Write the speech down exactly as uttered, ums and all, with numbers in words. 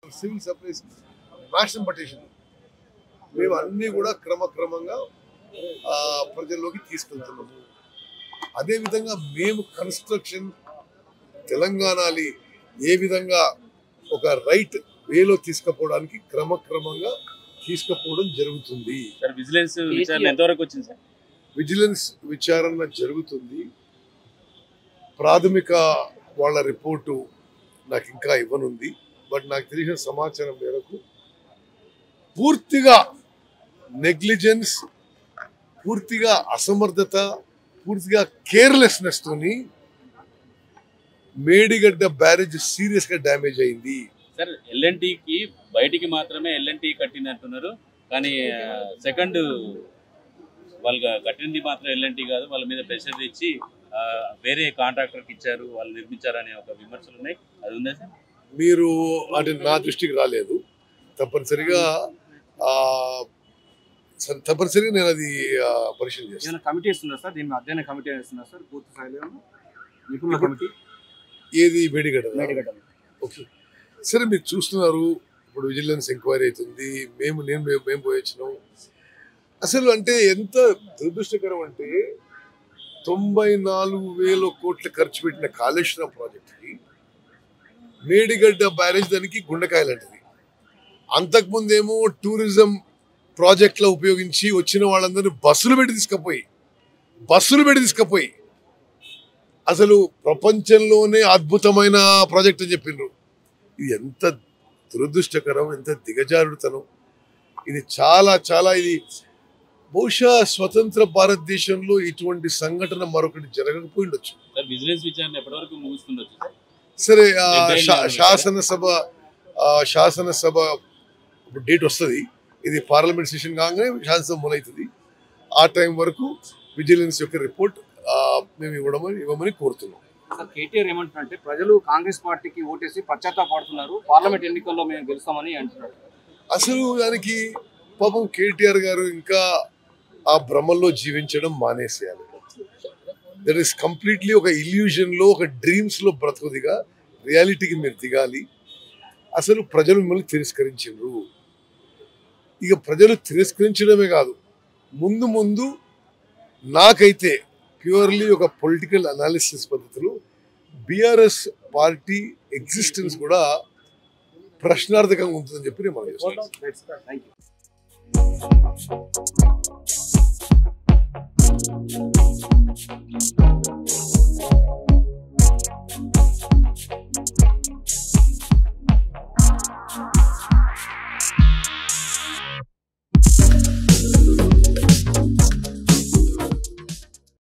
Civil supplies maximum పటిషన్ మేము అన్నీ కూడా క్రమక్రమంగా ప్రజల్లోకి తీసుకెళ్తున్నాము. అదేవిధంగా మేము కన్స్ట్రక్షన్ తెలంగాణని ఏ విధంగా ఒక రైట్ వేలో తీసుకుపోవడానికి క్రమక్రమంగా తీసుకుపోవడం జరుగుతుంది. విజిలెన్స్ విచారణ ఎంతవరకు వచ్చింది సార్? విజిలెన్స్ విచారణ జరుగుతుంది. ప్రాథమిక వాళ్ళ రిపోర్టు నాకు ఇంకా ఇవ్వనుంది. బట్ నాకు తెలిసిన సమాచారం మేరకు పూర్తిగా నెగ్లిజెన్స్, పూర్తిగా అసమర్థత, పూర్తిగా కేర్లెస్నెస్ తోని మేడిగడ్డ బ్యారేజ్ సీరియస్ గా డ్యామేజ్ అయింది. సార్ ఎల్ఎన్టీకి బయటికి మాత్రమే ఎల్ఎన్టీ కట్టినట్టున్నారు, కానీ సెకండ్ వాళ్ళు కట్టింది మాత్రం ఎల్ఎన్టీ కాదు, వాళ్ళ మీద ప్రెషర్ ఇచ్చి వేరే కాంట్రాక్టర్కి ఇచ్చారు, వాళ్ళు నిర్మించారు అనే ఒక విమర్శలు ఉన్నాయి. అది ఉందా సార్? మీరు అంటే నా దృష్టికి రాలేదు. తప్పనిసరిగా తప్పనిసరిగా నేను అది పరిశీలన చేస్తాను. కమిటీ ఇస్తున్నారు సార్, దీన్ని అధ్యయన కమిటీ ఇస్తున్నారు సార్ పూర్తి స్థాయిలో నిపుణుల కమిటీ. ఏది మేడిగడ్డ? ఓకే సరే, మీరు చూస్తున్నారు ఇప్పుడు విజిలెన్స్ ఎంక్వైరీ అవుతుంది. మేము నేను మేము పోయి వచ్చినాం. అసలు అంటే ఎంత దురదృష్టకరం అంటే తొంభై నాలుగు వేల కోట్ల ఖర్చు పెట్టిన కాళేశ్వరం ప్రాజెక్టుకి మేడిగడ్డ బ్యారేజ్ దానికి గుండెకాయలు అంటది. అంతకుముందేమో టూరిజం ప్రాజెక్టులో ఉపయోగించి వచ్చిన వాళ్ళందరినీ బస్సులు పెట్టి తీసుకుపోయి బస్సులు పెట్టి తీసుకుపోయి అసలు ప్రపంచంలోనే అద్భుతమైన ప్రాజెక్ట్ అని చెప్పిండ్రు. ఇది ఎంత దురదృష్టకరం, ఎంత దిగజారుడుతనం. ఇది చాలా చాలా ఇది బహుశా స్వతంత్ర భారతదేశంలో ఇటువంటి సంఘటన మరొకటి జరగకపోయిండొచ్చు. విజిలెన్స్ విచారణ ఎప్పటివరకు ముగుస్తుండొచ్చు? సరే, శాసనసభ శాసనసభ డేట్ వస్తుంది. ఇది పార్లమెంట్ సెషన్ కాగానే శాసనసభ మొదలవుతుంది. ఆ టైం వరకు విజిలెన్స్ యొక్క రిపోర్ట్ మేము ఇవ్వడం ఇవ్వమని కోరుతున్నాం. సార్ కేటీఆర్ ఏమంటున్నారంటే ప్రజలు కాంగ్రెస్ పార్టీకి ఓటేసి పశ్చాత్తాపడుతున్నారు, పార్లమెంట్ ఎన్నికల్లో మేము గెలుస్తామని అంటున్నారు. అసలు దానికి పాపం కేటీఆర్ గారు ఇంకా ఆ భ్రమల్లో జీవించడం మానేసేయాలి. దట్ ఈస్ కంప్లీట్లీ ఒక ఇల్యూజన్ లో, ఒక డ్రీమ్స్ లో బ్రతుకుదిగా రియాలిటీకి మీరు దిగాలి. అసలు ప్రజలు మిమ్మల్ని తిరస్కరించారు. ఇక ప్రజలు తిరస్కరించడమే కాదు, ముందు ముందు నాకైతే ప్యూర్లీ ఒక పొలిటికల్ అనాలిసిస్ పద్ధతిలో బీఆర్ఎస్ పార్టీ ఎగ్జిస్టెన్స్ కూడా ప్రశ్నార్థకంగా ఉంటుందని చెప్పి నేను మనం చేస్తాను.